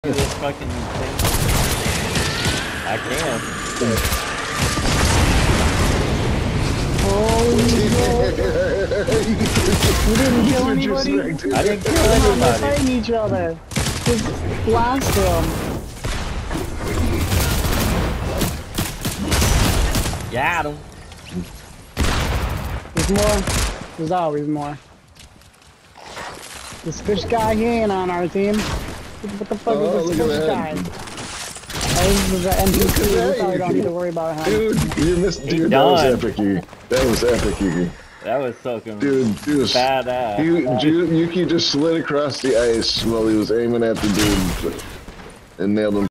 do this fucking thing? I can. Holy shit! You didn't kill anybody? I didn't kill They're anybody. fighting each other. Just blast them. Got him. There's more. There's always more. This fish guy, he ain't on our team. What the fuck is this fish guy? Oh, this is the NPC. We probably don't need to worry about him. Dude, you missed. Dude, that was epic, Yuki. That was epic, Yuki. That was fucking badass. Yuki just slid across the ice while he was aiming at the dude and nailed him.